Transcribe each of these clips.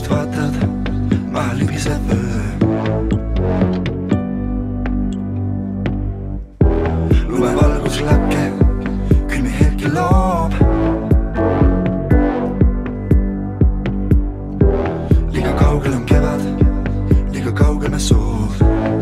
vaatad, maha libiseb öö. Lumevalgus lakke, külmi hetki loob. Liiga kaugel on kevad, liiga kaugel me soov.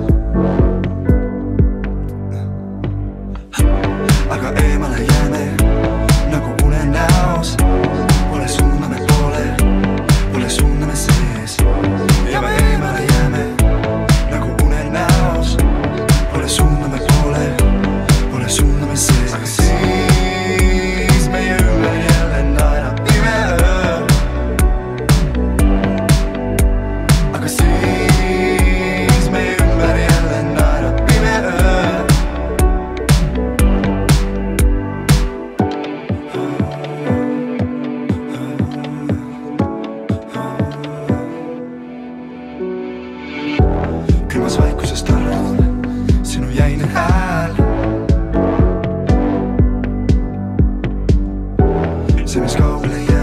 Aga eemale jääme nagu unenäos. Pole suunda me poole, pole suunda me sees. Ja me eemale jääme nagu unenäos. Pole suunda me poole, pole suunda me sees. Aga siis meie ümber jälle naerab pime öö. Aga siis meie ümber jälle naerab pime öö. Külmas vaikuses tardub sinu jäine hääl. See, mis kaugele jääb